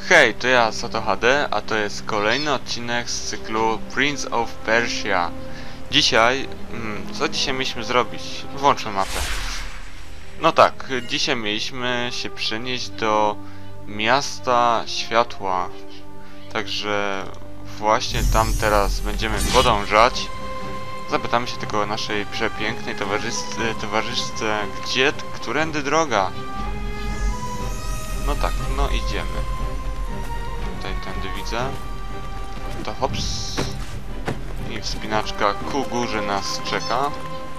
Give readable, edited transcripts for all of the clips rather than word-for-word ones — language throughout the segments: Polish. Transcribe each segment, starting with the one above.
Hej, to ja, Sato HD, a to jest kolejny odcinek z cyklu Prince of Persia. Dzisiaj, co dzisiaj mieliśmy zrobić? Włączmy mapę. No tak, dzisiaj mieliśmy się przenieść do Miasta Światła. Także właśnie tam teraz będziemy podążać. Zapytamy się tylko o naszej przepięknej towarzyszce, którędy droga? No tak, no idziemy. Tutaj tędy widzę. To hops. I wspinaczka ku górze nas czeka.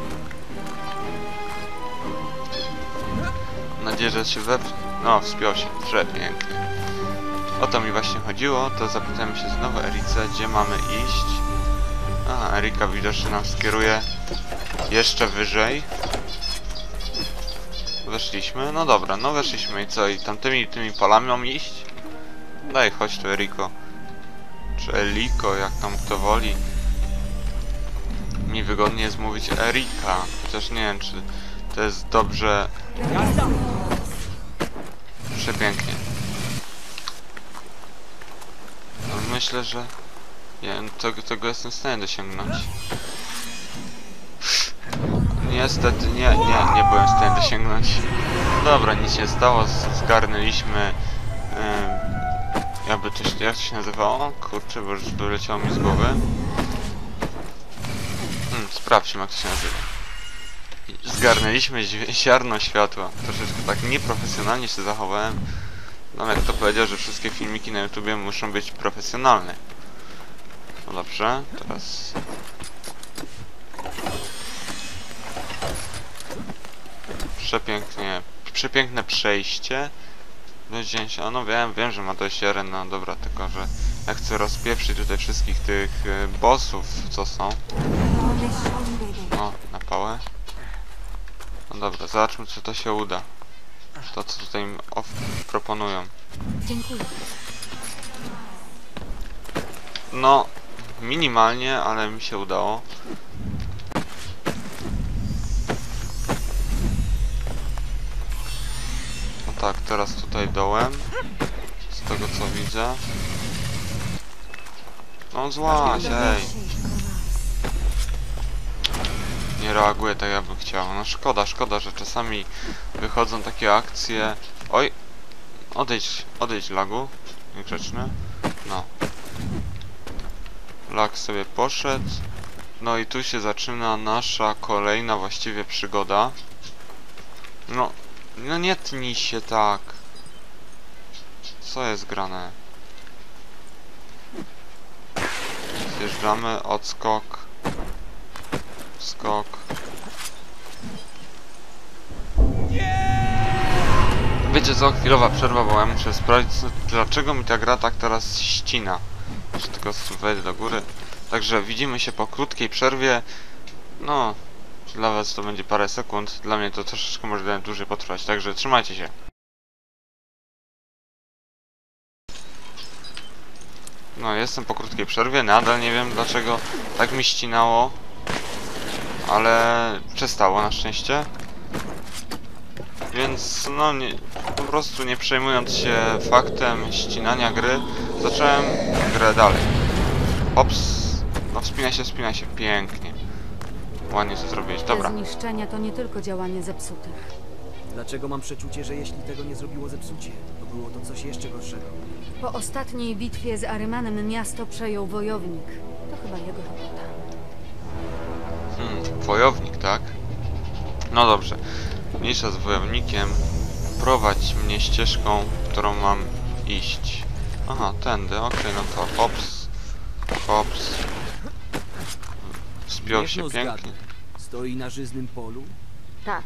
Mam nadzieję, że się no, wspiął się. Przepięknie. O to mi właśnie chodziło. To zapytamy się znowu Erice, gdzie mamy iść. A, Erika widocznie nam skieruje jeszcze wyżej. Weszliśmy. No dobra, no weszliśmy i co? I tymi polami mam iść? Daj, chodź tu, Eriko. Czy Eliko, jak tam kto woli. Mi wygodnie jest mówić Erika. Chociaż nie wiem, czy to jest dobrze. Przepięknie. No, myślę, że tego jestem w stanie dosięgnąć. Niestety nie byłem w stanie dosięgnąć. Dobra, nic się stało, zgarnęliśmy jak to się nazywało? Kurczę, bo już wyleciało mi z głowy. Sprawdźmy, jak to się nazywa. Zgarnęliśmy ziarno światła. Troszeczkę tak nieprofesjonalnie się zachowałem. No jak to powiedział, że wszystkie filmiki na YouTubie muszą być profesjonalne. No dobrze, teraz... Przepiękne przejście. A no wiem, że ma dość arena, no dobra, tylko że ja chcę rozpieprzyć tutaj wszystkich tych bossów, co są. O, na pałę. No dobra, zobaczmy, czy to się uda. To, co tutaj im proponują. Dziękuję. No, minimalnie, ale mi się udało. No tak, teraz tutaj dołem. Z tego co widzę. No złaś, ej. Nie reaguje tak, jakbym chciał. No szkoda, że czasami wychodzą takie akcje. Oj! Odejdź lagu. Niegrzeczny. No. Lag sobie poszedł. No i tu się zaczyna nasza kolejna właściwie przygoda. No nie tnij się tak. Co jest grane? Zjeżdżamy, odskok. Skok. Wiecie co? Chwilowa przerwa, bo ja muszę sprawdzić, dlaczego mi ta gra tak teraz ścina. Że tylko wejdę do góry. Także widzimy się po krótkiej przerwie. No, dla was to będzie parę sekund. Dla mnie to troszeczkę może dłużej potrwać. Także trzymajcie się. No, jestem po krótkiej przerwie. Nadal nie wiem, dlaczego tak mi ścinało. Ale przestało na szczęście. Więc no po prostu nie przejmując się faktem ścinania gry, zacząłem grę dalej. Ops. No wspinaj się pięknie. Ładnie to zrobiłeś, dobra. Te zniszczenia to nie tylko działanie zepsutych. Dlaczego mam przeczucie, że jeśli tego nie zrobiło zepsucie, to było to coś jeszcze gorszego? Po ostatniej bitwie z Arymanem miasto przejął wojownik. To chyba jego robota. Wojownik, tak? No dobrze. Mniejsza z wojownikiem. Prowadź mnie ścieżką, którą mam iść. Aha, tędy, okej, no to hops. Wspiął się pięknie. Stoi na żyznym polu? Tak.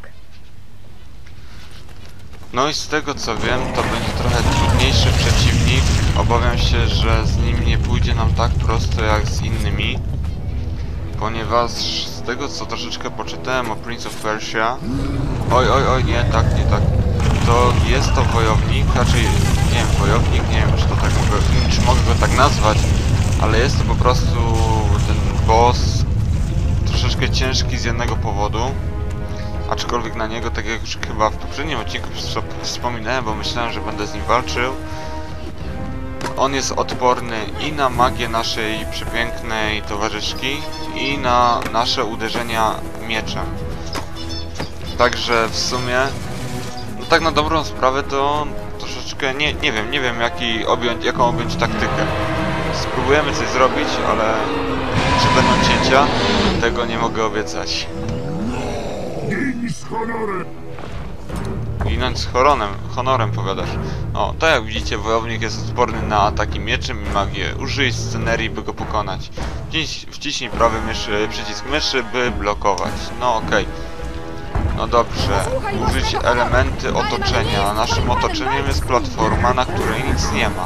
No i z tego co wiem, to będzie trochę trudniejszy przeciwnik. Obawiam się, że z nim nie pójdzie nam tak prosto jak z innymi. Ponieważ z tego co troszeczkę poczytałem o Prince of Persia. Oj, nie tak. To jest to wojownik, raczej nie wiem, wojownik, nie wiem czy mogę go tak nazwać, ale jest to po prostu ten boss troszeczkę ciężki z jednego powodu. Aczkolwiek na niego, tak jak już chyba w poprzednim odcinku wspominałem, bo myślałem, że będę z nim walczył. On jest odporny i na magię naszej przepięknej towarzyszki, i na nasze uderzenia mieczem. Także w sumie, no tak na dobrą sprawę to troszeczkę nie wiem jaką objąć taktykę. Spróbujemy coś zrobić, ale czy będą cięcia, tego nie mogę obiecać. Ginąć z honorem powiadasz. O, tak jak widzicie, wojownik jest odporny na ataki mieczem i magię. Użyj scenerii, by go pokonać. Wciśnij prawy przycisk myszy, by blokować. No okej. No dobrze. Użyć elementy otoczenia. Naszym otoczeniem jest platforma, na której nic nie ma.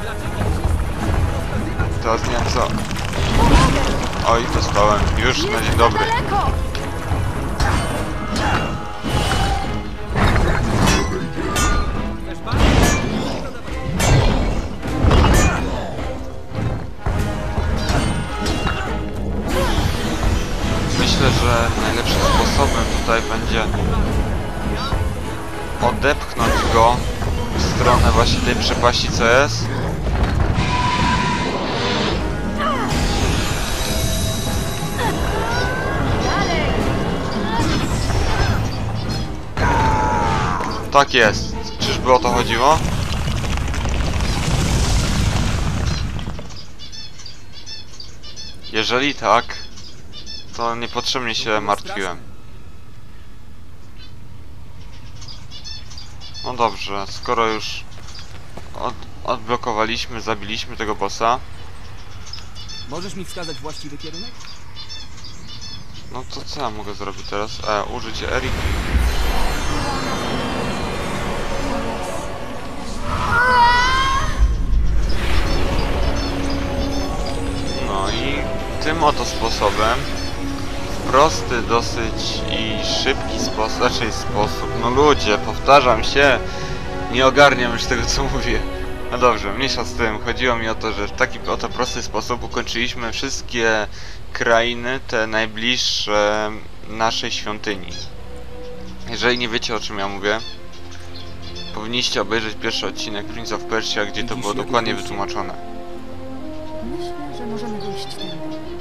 Teraz nie wiem co. Oj, dostałem. Już na dzień dobry. Myślę, że najlepszym sposobem tutaj będzie odepchnąć go w stronę właśnie tej przepaści, co jest. Tak jest. Czyżby o to chodziło? Jeżeli tak, to niepotrzebnie się martwiłem. No dobrze, skoro już odblokowaliśmy, zabiliśmy tego bossa, Możesz mi wskazać właściwy kierunek? no to co ja mogę zrobić teraz? Użyć Eriki. No i tym oto sposobem, w prosty dosyć i szybki sposób, no ludzie, powtarzam się, nie ogarniam już tego, co mówię. No dobrze, mniejsza z tym, chodziło mi o to, że w taki oto prosty sposób ukończyliśmy wszystkie krainy, te najbliższe naszej świątyni. Jeżeli nie wiecie, o czym ja mówię, powinniście obejrzeć pierwszy odcinek Prince of Persia, gdzie to było dokładnie wytłumaczone. Myślę, że możemy wyjść tędy.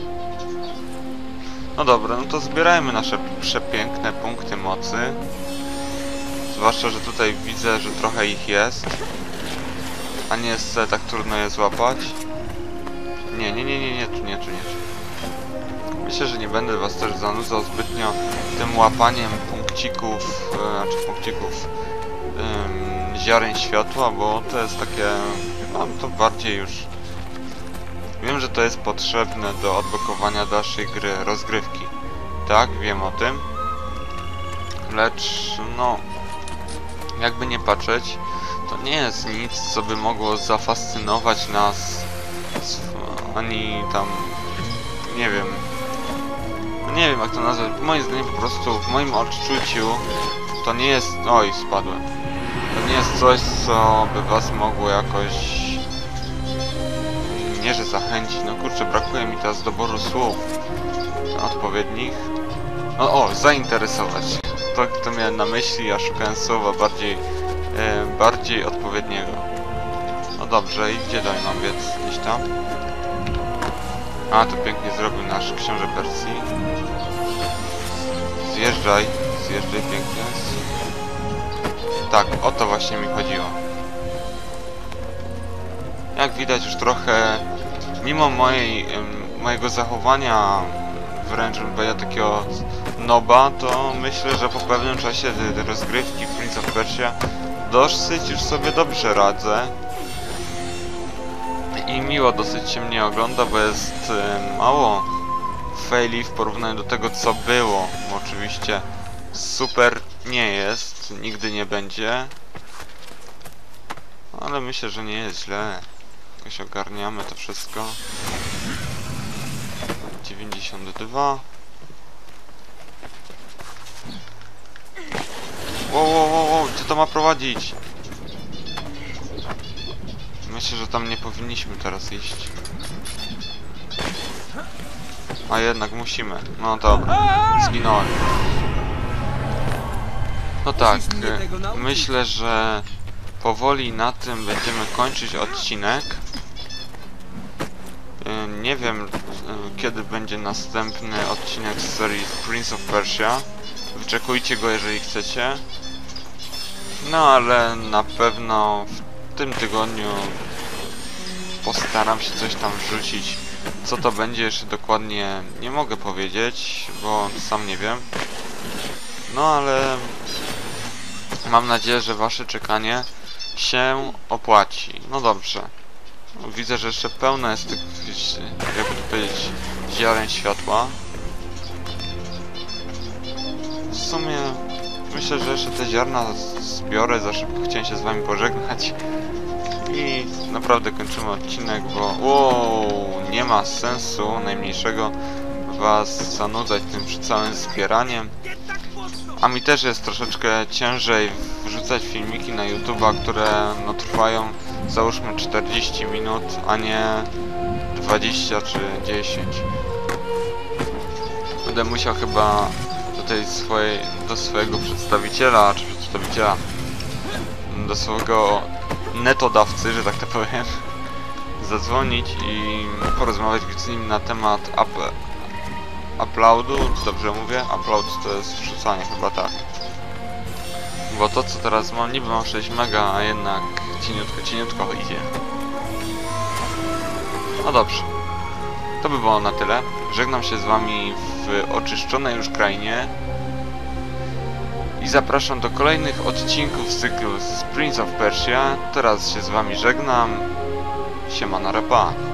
No dobra, no to zbierajmy nasze przepiękne punkty mocy. Zwłaszcza, że tutaj widzę, że trochę ich jest. A nie jest tak trudno je złapać. Nie, tu nie. Myślę, że nie będę was też zanudzał zbytnio tym łapaniem punkcików, ziaren światła, bo to jest takie, no to bardziej już... Wiem, że to jest potrzebne do odblokowania dalszej gry, rozgrywki. Tak, wiem o tym. Lecz, no... Jakby nie patrzeć, to nie jest nic, co by mogło zafascynować nas, ani tam, nie wiem, nie wiem jak to nazwać, moim zdaniem po prostu, w moim odczuciu, to nie jest, oj spadłem, to nie jest coś, co by was mogło jakoś, nie że zachęcić, no kurczę, brakuje mi teraz doboru słów odpowiednich, no o, zainteresować, to miałem na myśli, ja szukałem słowa bardziej odpowiedniego. No dobrze, i gdzie dalej mam biec? Gdzieś tam? A, to pięknie zrobił nasz książę Persji. Zjeżdżaj pięknie. Tak, o to właśnie mi chodziło. Jak widać już trochę, mimo mojego zachowania, wręcz bym powiedział takiego noba, to myślę, że po pewnym czasie rozgrywki w Prince of Persia dosyć już sobie dobrze radzę. I miło dosyć się mnie ogląda, bo jest mało faili w porównaniu do tego, co było. Oczywiście super nie jest, nigdy nie będzie. Ale myślę, że nie jest źle. Jakoś ogarniamy to wszystko. 92. Wow, gdzie to ma prowadzić? Myślę, że tam nie powinniśmy teraz iść. A jednak musimy. No dobra, zginąłem. No tak, myślę, że powoli na tym będziemy kończyć odcinek. Nie wiem, kiedy będzie następny odcinek z serii Prince of Persia. Wyczekujcie go, jeżeli chcecie. No ale na pewno w tym tygodniu postaram się coś tam wrzucić. Co to będzie, jeszcze dokładnie nie mogę powiedzieć, bo sam nie wiem. No ale mam nadzieję, że wasze czekanie się opłaci. No dobrze. Widzę, że jeszcze pełno jest tych, jakby to powiedzieć, ziaren światła. W sumie myślę, że jeszcze te ziarna zbiorę. Za szybko chciałem się z wami pożegnać. I naprawdę kończymy odcinek, bo nie ma sensu najmniejszego was zanudzać tym całym zbieraniem. A mi też jest troszeczkę ciężej wrzucać filmiki na YouTube'a, które no, trwają załóżmy 40 minut, a nie 20 czy 10. Będę musiał chyba do swojego przedstawiciela, czy przedstawiciela, do swojego netodawcy, że tak to powiem, zadzwonić i porozmawiać z nim na temat uploadu, dobrze mówię? Upload to jest wrzucanie, chyba tak. Bo to, co teraz mam, niby mam 6 mega, a jednak cieniutko idzie. No dobrze. To by było na tyle. Żegnam się z wami w oczyszczonej już krainie. I zapraszam do kolejnych odcinków z cyklu z Prince of Persia. Teraz się z wami żegnam. Siema na rapa.